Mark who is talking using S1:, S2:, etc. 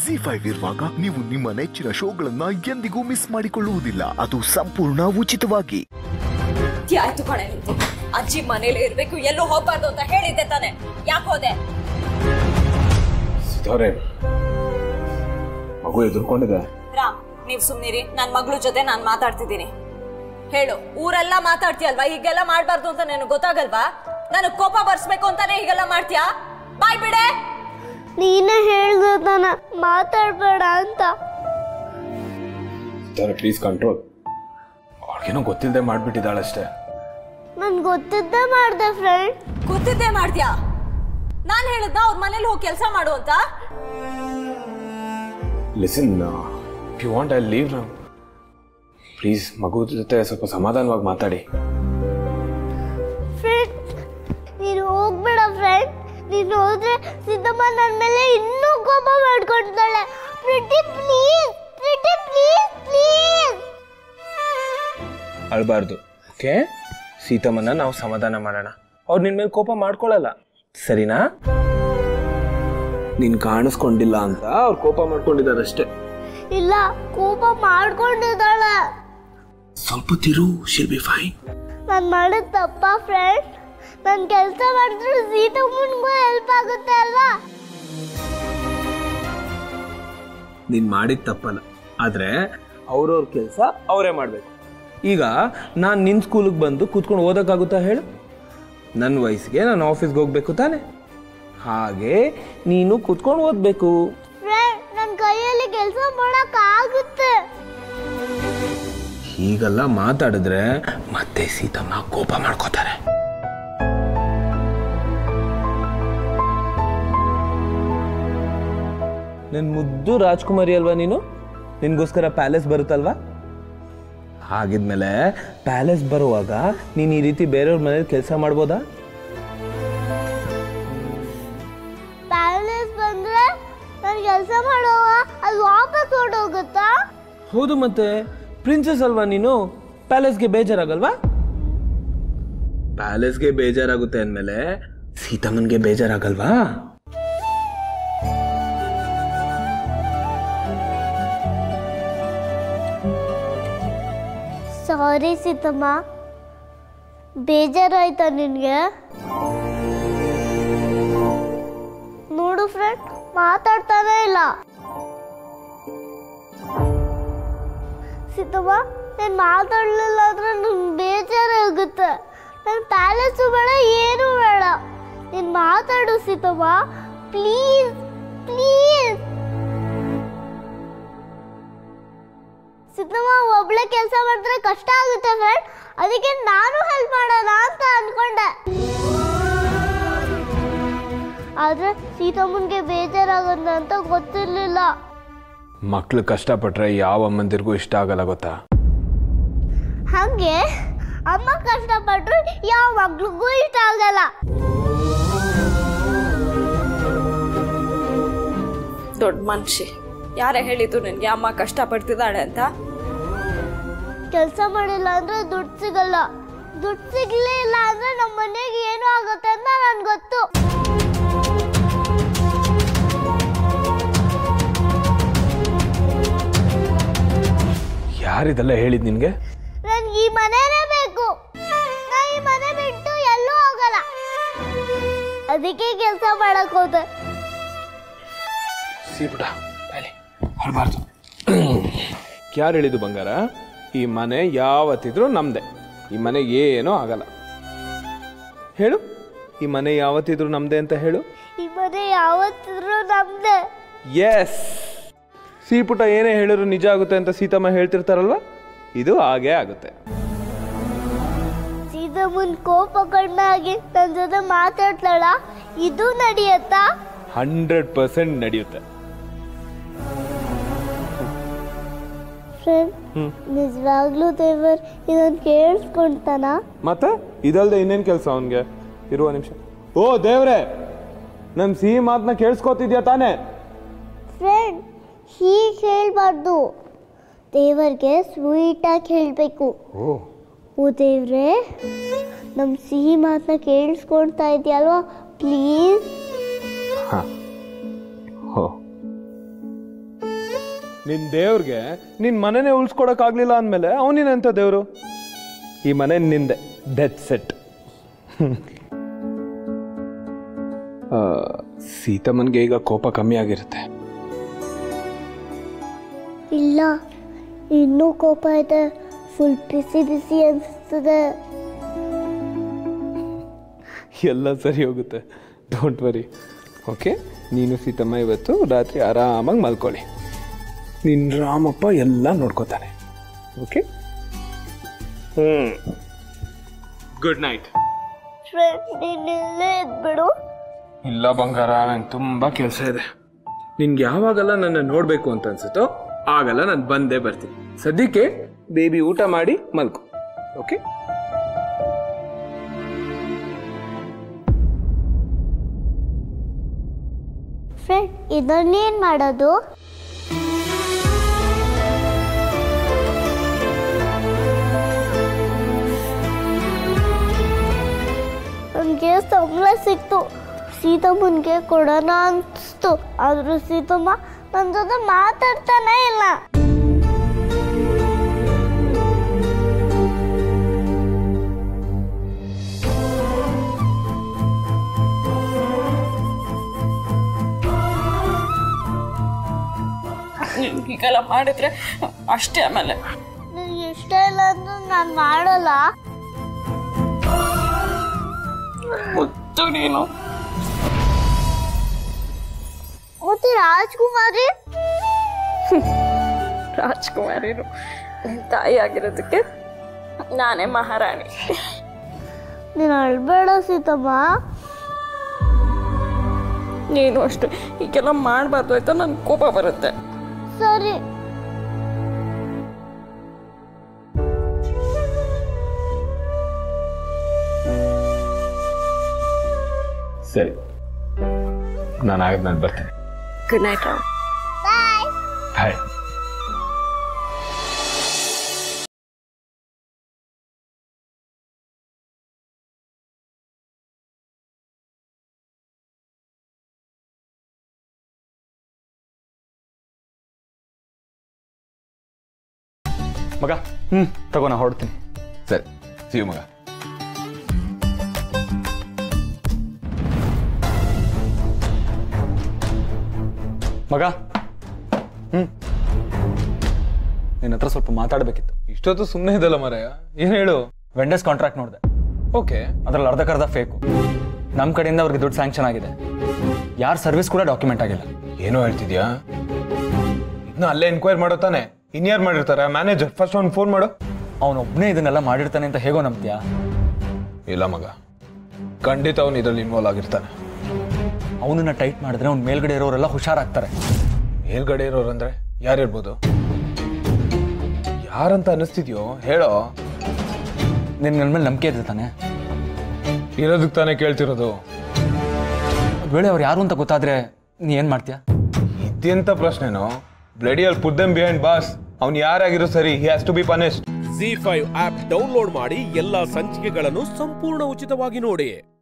S1: ZEE5 ಇರುವಾಗ ನೀವು ನಿಮ್ಮ ನೆಚ್ಚಿನ ಶೋಗಳನ್ನ ಎಂದಿಗೂ ಮಿಸ್ ಮಾಡಿಕೊಳ್ಳುವುದಿಲ್ಲ. ಅದು ಸಂಪೂರ್ಣ ಉಚಿತವಾಗಿ.
S2: ಆಯ್ತು ಕಣೆ, ಅಜ್ಜಿ ಮನೇಲಿ ಇರ್ಬೇಕು, ಎಲ್ಲೂ ಹೋಗ್ಬಾರ್ದು ಅಂತ ಹೇಳಿದ್ದೆ ತಾನೆ, ಯಾಕೆ ಹೋದೆ?
S3: ಮಗು ಎದುರ್ಕೊಂಡಿದೆ.
S2: ರಾಮ್, ನೀವ್ ಸುಮ್ನಿರಿ, ನನ್ ಮಗಳ ಜೊತೆ ನಾನ್ ಮಾತಾಡ್ತಿದ್ದೀನಿ. ಹೇಳು, ಊರೆಲ್ಲ ಮಾತಾಡ್ತೀಯಲ್ವಾ, ಹೀಗೆಲ್ಲ ಮಾಡ್ಬಾರ್ದು ಅಂತ ನನಗೆ ಗೊತ್ತಾಗಲ್ವಾ? ನನಗ್ ಕೋಪ ಬರ್ಸ್ಬೇಕು ಅಂತಾನೆ ಹೀಗೆಲ್ಲ ಮಾಡ್ತೀಯಾ? ಬಾಯ್ ಬಿಡೆ.
S4: ನೀನೇ ಹೇಳ್ದೆ ತಾನ ಮಾತಾಡ್ಬೇಡ ಅಂತ.
S3: Please control. ಅವ್ರಿಗೇನೋ ಗೊತ್ತಿಲ್ಲದೆ ಮಾಡ್ಬಿಟ್ಟಿದ್ದಾಳಷ್ಟೇ.
S4: ನನ್ ಗೊತ್ತಿದ್ದೆ ಮಾಡ್ದೆ ಫ್ರೆಂಡ್.
S2: ಗೊತ್ತಿದ್ದೆ ಮಾಡ್ತೀಯಾ? ನಾನ್ ಹೇಳಿದ್ನ ಅವ್ರ ಮನೇಲಿ ಹೋಗಿ ಕೆಲಸ ಮಾಡು ಅಂತ?
S3: Listen, if you want I leave now. Please ಮಗು ಜೊತೆ ಸ್ವಲ್ಪ ಸಮಾಧಾನವಾಗಿ ಮಾತಾಡಿ.
S4: ಫ್ರೆಂಡ್, ನೀನು ಹೋಗ್ಬೇಡ ಫ್ರೆಂಡ್. ನೀನು ಹೋದ್ರೆ ಸಿದ್ದಮ್ಮ ನನ್ನ ಮೇಲೆ ಇನ್ನೂ ಕೋಪ ಮಾಡ್ಕೊಳ್ತಾಳೆ. Pretty please, pretty please, please.
S5: ಅಳ್ಬಾರ್ದು, ಓಕೆ? ಸೀತಮ್ಮನ ನಾವು ಸಮಾಧಾನ ಮಾಡೋಣ. ಅವ್ರು ನಿನ್ ಮೇಲೆ ಕೋಪ ಮಾಡ್ಕೊಳ್ಳಲ್ಲ, ಸರಿನಾ? ನೀನ್ ಕಾಣಿಸ್ಕೊಂಡಿಲ್ಲ ಅಂತ ಅವ್ರು ಕೋಪ ಮಾಡ್ಕೊಂಡಿದ್ದಾರಷ್ಟೇ.
S4: ಇಲ್ಲ, ಕೋಪ ಮಾಡ್ಕೊಂಡಿದ್ದಾಳೆ.
S5: ಸ್ವಲ್ಪ ತಿರು, ಶಿಲ್ ಬಿ ಫೈನ್.
S4: ನಾನು ಮಾಡಿದ ತಪ್ಪ ಫ್ರೆಂಡ್? ನಾನು ಕೆಲಸ ಮಾಡಿದ್ರೆ ಸೀತಮ್ಮನಿಗೂ ಹೆಲ್ಪ್ ಆಗುತ್ತೆ ಅಲ್ವಾ?
S5: ನೀನ್ ಮಾಡಿದ ತಪ್ಪಲ್ಲ, ಆದ್ರೆ ಅವ್ರವ್ರ ಕೆಲಸ ಅವರೇ ಮಾಡ್ಬೇಕು. ಈಗ ನಾನು ನಿನ್ನ ಸ್ಕೂಲಿಗೆ ಬಂದು ಕೂತ್ಕೊಂಡು ಓದೋಕ್ಕಾಗುತ್ತಾ ಹೇಳು? ನನ್ನ ವಯಸ್ಸಿಗೆ ನಾನು ಆಫೀಸ್ಗೆ ಹೋಗ್ಬೇಕು ತಾನೆ, ಹಾಗೆ ನೀನು ಕೂತ್ಕೊಂಡು ಓದಬೇಕು.
S4: ಫ್ರೆಂಡ್, ನನ್ನ ಕೈಯಲ್ಲಿ ಕೆಲಸ ಮಾಡೋಕ್ಕಾಗುತ್ತೆ.
S5: ಹೀಗೆಲ್ಲ ಮಾತಾಡಿದ್ರೆ ಮತ್ತೆ ಸೀತಮ್ಮ ಕೋಪ ಮಾಡ್ಕೋತಾರೆ. ನನ್ನ ಮುದ್ದು ರಾಜ್ಕುಮಾರಿ ಅಲ್ವಾ ನೀನು? ನಿನ್ಗೋಸ್ಕರ ಪ್ಯಾಲೇಸ್ ಬರುತ್ತಲ್ವಾ? ಹಾಗಿದ್ಮೇಲೆ ಪ್ಯಾಲೇಸ್ ಬರುವಾಗ ನೀನು ಈ ರೀತಿ ಬೇರೆಯವ್ರ ಮನೇಲಿ ಕೆಲಸ ಮಾಡ್ಬೋದಾ?
S4: ಪ್ಯಾಲೇಸ್ ಬಂದ್ರೆ ನಾನು ಕೆಲಸ ಮಾಡುವಾಗ ಅದು ವಾಪಸ್ ಹೊರಟೋಗುತ್ತಾ?
S5: ಹೌದು, ಮತ್ತೆ ಪ್ರಿನ್ಸೆಸ್ ಅಲ್ವಾ ನೀನು? ಪ್ಯಾಲೇಸ್ಗೆ ಬೇಜಾರಾಗಲ್ವಾ? ಪ್ಯಾಲೇಸ್ಗೆ ಬೇಜಾರಾಗುತ್ತೆ ಅಂದಮೇಲೆ ಸೀತಮ್ಮನ್ಗೆ ಬೇಜಾರಾಗಲ್ವಾ?
S4: ಸಾರಿ ಸೀತಮ್ಮ, ಬೇಜಾರಾಯ್ತಾ ನಿನಗೆ? ನೋಡು ಫ್ರೆಂಡ್, ಮಾತಾಡ್ತಾನೇ ಇಲ್ಲ. ಸೀತಮ್ಮ, ನಾನು ಮಾತಾಡಲಿಲ್ಲ ಅಂದ್ರೆ ನಂಗೆ ಬೇಜಾರಾಗುತ್ತೆ. ನನ್ನ ಪ್ಯಾಲೇಸು ಬೇಡ, ಏನೂ ಬೇಡ. ನೀನು ಮಾತಾಡು ಸೀತಮ್ಮ, ಪ್ಲೀಸ್ ಪ್ಲೀಸ್. ಸೀತಮ್ಮ ಒಬ್ಳೆ ಕೆಲಸ ಮಾಡಿದ್ರೆ ಕಷ್ಟ ಆಗುತ್ತೆ ಫ್ರೆಂಡ್, ಅದಕ್ಕೆ ನಾನು ಹೆಲ್ಪ್ ಮಾಡೋಣ ಅಂತ ಅನ್ಕೊಂಡೆ. ಆದ್ರೆ ಸೀತಮ್ಮನ್ಗೆ ಬೇಜಾರಾಗುತ್ತೆ ಅಂತ ಗೊತ್ತಿರ್ಲಿಲ್ಲ.
S3: ಮಕ್ಳು ಕಷ್ಟಪಟ್ರೆ ಯಾವ ಅಮ್ಮಂದಿರ್ಗೂ ಇಷ್ಟ ಆಗಲ್ಲ, ಗೊತ್ತಾ?
S4: ಹಾಗೆ ಅಮ್ಮ ಕಷ್ಟಪಟ್ರು ಯಾವ ಮಕ್ಳಿಗೂ ಇಷ್ಟ ಆಗಲ್ಲ.
S2: ದೊಡ್ಡ ಮನುಷ್ಯ, ಯಾರೇ ಹೇಳಿದ್ದು ನಿನ್ಗೆ ಅಮ್ಮ ಕಷ್ಟ ಪಡ್ತಿದ್ದಾಳೆ ಅಂತ?
S4: ಕೆಲಸ ಮಾಡಿಲ್ಲ ಅಂದ್ರೆ ದುಡ್ಡು ಸಿಗಲ್ಲ, ದುಡ್ಡು ಸಿಗ್ಲೇ ಇಲ್ಲ ಅಂದ್ರೆ ನಮ್ಮ ಮನೆಗೆ ಏನು ಆಗುತ್ತೆ ಅಂತ ನನ್ಗೆ ಗೊತ್ತು.
S3: ಯಾರಿದೆಲ್ಲ ಹೇಳಿದ್ ನಿನ್ಗೆ?
S4: ನನ್ಗೆ ಈ ಮನೆನೇ ಬೇಕು, ನಾ ಈ ಮನೆ ಬಿಟ್ಟು ಎಲ್ಲೂ ಹೋಗಲ್ಲ. ಅದಕ್ಕೆ ಕೆಲಸ ಮಾಡಕ್ ಹೋದೆ.
S3: ಸೀಪುಟ ಅಳ್ಬಾರ್ದು. ಯಾರು ಹೇಳಿದ್ದು ಬಂಗಾರ? ಈ ಮನೆ ಯಾವತ್ತಿದ್ರೂ ನಮ್ದೆ, ಈ ಮನೆ ಏನೂ ಆಗಲ್ಲ. ಹೇಳು, ಈ ಮನೆ ಯಾವತ್ತಿದ್ರು ನಮ್ದೆ ಅಂತ ಹೇಳು.
S4: ಈ ಮನೆ ಯಾವತ್ತಿದ್ರು ನಮ್ದೆ.
S3: ಎಸ್, ಸೀಪುಟ ಏನೇ ಹೇಳಿದ್ರು ನಿಜ ಆಗುತ್ತೆ ಅಂತ ಸೀತಮ್ಮ ಹೇಳ್ತಿರ್ತಾರಲ್ವ, ಇದು ಹಾಗೇ ಆಗುತ್ತೆ.
S4: ಸೀತಮ್ಮನ್ ಕೋಪ ಕಡಿಮೆ ಆಗಿ ನನ್ನ ಜೊತೆ ಮಾತಾಡ್ತಾಳ, ಇದು ನಡೆಯತ್ತಾ?
S3: 100% ನಡೆಯುತ್ತೆ.
S4: ಫ್ರೆಂಡ್, ನಿಜವಾಗ್ಲೂ ದೇವರ್ ಇದನ್ನು ಕೇಳಿಸ್ಕೊಂತಾನ?
S3: ಮತ್ತೆ ಇದಲ್ದೆ ಇನ್ನೇನು ಕೆಲಸ ಅವನಿಗೆ? ಇರುವ ನಿಮಿಷ. ಓ ದೇವ್ರೆ, ನಮ್ಮ ಸಿಹಿ ಮಾತನ್ನ ಕೇಳಿಸ್ಕೊತಿದ್ಯಾ ತಾನೆ?
S4: ಫ್ರೆಂಡ್, ಹೀಗೆ ಹೇಳ್ಬಾರ್ದು, ದೇವರಿಗೆ ಸ್ವೀಟಾಗಿ ಹೇಳಬೇಕು. ಓ ದೇವ್ರೆ, ನಮ್ಮ ಸಿಹಿ ಮಾತನ್ನ ಕೇಳಿಸ್ಕೊಳ್ತಾ ಇದೆಯಲ್ವಾ, ಪ್ಲೀಸ್.
S3: ಹೋ ನಿನ್ನ ದೇವ್ರಿಗೆ ನಿನ್ನ ಮನೆನೇ ಉಳಿಸ್ಕೊಡಕ್ಕಾಗ್ಲಿಲ್ಲ ಅಂದಮೇಲೆ ಅವನಿನೆಂಥ ದೇವರು? ಈ ಮನೆ ನಿಂದೆ, ಡೆತ್ ಸೆಟ್. ಸೀತಮ್ಮನಿಗೆ ಈಗ ಕೋಪ ಕಮ್ಮಿ ಆಗಿರುತ್ತೆ.
S4: ಇಲ್ಲ, ಇನ್ನೂ ಕೋಪ ಇದೆ. ಫುಲ್ ಬಿಸಿ ಬಿಸಿ ಅನಿಸ್ತದೆ.
S3: ಎಲ್ಲ ಸರಿ ಹೋಗುತ್ತೆ, ಡೋಂಟ್ ವರಿ. ಓಕೆ, ನೀನು ಸೀತಮ್ಮ ಇವತ್ತು ರಾತ್ರಿ ಆರಾಮಾಗಿ ಮಲ್ಕೊಳ್ಳಿ. ನಿನ್ನ ರಾಮಪ್ಪ ಎಲ್ಲ ನೋಡ್ಕೋತಾನೆ. Okay, good night.
S4: ಫ್ರೆಂಡ್, ನೀನಿಲ್ಲೇ ಇದ್ಬಿಡು.
S3: ಇಲ್ಲ ಬಂಗಾರ, ನಂಗೆ ತುಂಬ ಕೆಲಸ ಇದೆ. ನಿನ್ಗೆ ಯಾವಾಗೆಲ್ಲ ನನ್ನ ನೋಡಬೇಕು ಅಂತ ಅನ್ಸುತ್ತೋ ಆಗಲ್ಲ ನಾನು ಬಂದೇ ಬರ್ತೀನಿ. ಸದ್ಯಕ್ಕೆ ಬೇಬಿ ಊಟ ಮಾಡಿ ಮಲ್ಕೊ. ಓಕೆ,
S4: ಫ್ರೆಂಡ್, ಇದನ್ನೇನು ಮಾಡೋದು? ನನಗೆ ಸಂಬಳ ಸಿಕ್ತು, ಸೀತಮ್ಮನಿಗೆ ಕೊಡೋಣ ಅನಿಸ್ತು. ಆದರೂ ಸೀತಮ್ಮ ನನ್ನ ಜೊತೆ ಮಾತಾಡ್ತಾನೇ ಇಲ್ಲ.
S2: ಹೀಗೆಲ್ಲ ಮಾಡಿದ್ರೆ ಅಷ್ಟೇ. ಆಮೇಲೆ
S4: ನನಗೆ ಇಷ್ಟ ಇಲ್ಲ ಅಂದ್ರೆ ನಾನು ಮಾಡಲ್ಲ.
S2: ಮುದ್ದು ನೀನು.
S4: ಮತ್ತೆ ರಾಜ್ಕುಮಾರಿ
S2: ರಾಜ್ಕುಮಾರಿನು ನಿನ್ನ ತಾಯಿ ಆಗಿರೋದಕ್ಕೆ ನಾನೇ ಮಹಾರಾಣಿ.
S4: ನೀನು ಅಳ್ಬೇಡ ಸೀತಮ್ಮ.
S2: ನೀನು ಅಷ್ಟೇ, ಹೀಗೆಲ್ಲ ಮಾಡಬಾರ್ದು ಆಯ್ತಾ? ನನ್ ಕೋಪ ಬರುತ್ತೆ.
S4: ಸರಿ.
S3: ಸರಿ, ನಾನು ಬರ್ತೇನೆ.
S2: Good night Ram.
S4: Bye.
S3: Bye.
S6: ಮಗ, ತಗೋ, ನಾ ಹೊಡ್ತೀನಿ.
S3: ಸರಿ, ಸಿಯು ಮಗ.
S6: ಮಗ, ನಿನ್ನ ಹತ್ರ ಸ್ವಲ್ಪ ಮಾತಾಡಬೇಕಿತ್ತು.
S3: ಇಷ್ಟೊತ್ತು ಸುಮ್ಮನೆ ಇದಲ್ಲ ಮರೆಯ, ಏನು ಹೇಳು?
S6: ವೆಂಡರ್ಸ್ ಕಾಂಟ್ರಾಕ್ಟ್ ನೋಡಿದೆ.
S3: ಓಕೆ,
S6: ಅದ್ರಲ್ಲಿ ಅರ್ಧಕ್ಕರ್ಧ ಫೇಕು. ನಮ್ಮ ಕಡೆಯಿಂದ ಅವ್ರಿಗೆ ದುಡ್ಡು ಸ್ಯಾಂಕ್ಷನ್ ಆಗಿದೆ. ಯಾರ ಸರ್ವಿಸ್ ಕೂಡ ಡಾಕ್ಯುಮೆಂಟ್ ಆಗಿಲ್ಲ.
S3: ಏನೋ ಹೇಳ್ತಿದ್ಯಾ? ಇದನ್ನ ಅಲ್ಲೇ ಎನ್ಕ್ವೈರಿ ಮಾಡೋ ತಾನೆ? ಇನ್ಯಾರು ಮಾಡಿರ್ತಾರೆ? ಮ್ಯಾನೇಜರ್. ಫಸ್ಟ್ ಅವ್ನು ಫೋನ್ ಮಾಡು.
S6: ಅವನೊಬ್ಬನೇ ಇದನ್ನೆಲ್ಲ ಮಾಡಿರ್ತಾನೆ ಅಂತ ಹೇಗೋ ನಂಬ್ತೀಯಾ?
S3: ಇಲ್ಲ ಮಗ, ಖಂಡಿತ ಅವನು ಇದರಲ್ಲಿ ಇನ್ವಾಲ್ವ್ ಆಗಿರ್ತಾನೆ.
S6: ಅವನನ್ನ ಟೈಟ್ ಮಾಡಿದ್ರೆ ಅವ್ನ ಮೇಲ್ಗಡೆ ಇರೋರೆಲ್ಲ ಹುಷಾರಾಗ್ತಾರೆ.
S3: ಮೇಲ್ಗಡೆ ಇರೋರಂದ್ರೆ ಯಾರಿರ್ಬೋದು? ಯಾರಂತ ಅನಿಸ್ತಿದ್ಯೋ ಹೇಳೋ.
S6: ನಿನ್ ನನ್ನ ಮೇಲೆ ನಂಬಿಕೆ ಇದೆ ತಾನೆ?
S3: ಇರೋದಕ್ಕೆ ತಾನೇ ಕೇಳ್ತಿರೋದು.
S6: ಒಂದ್ ವೇಳೆ ಅವ್ರು ಯಾರು ಅಂತ ಗೊತ್ತಾದ್ರೆ ನೀ ಏನ್ ಮಾಡ್ತೀಯಾ?
S3: ಇದೆಂತ ಪ್ರಶ್ನೆನೋ? ಬ್ಲಡಿ ಅಲ್ಲಿ ಪುಟ್ ದೆಮ್ ಬಿಹೈಂಡ್ ಬಾಸ್. ಅವ್ನು ಯಾರಾಗಿರೋ ಸರಿ, he has to be punished.
S7: ZEE5 app download ಮಾಡಿ ಎಲ್ಲಾ ಸಂಚಿಕೆಗಳನ್ನು ಸಂಪೂರ್ಣ ಉಚಿತವಾಗಿ ನೋಡಿ.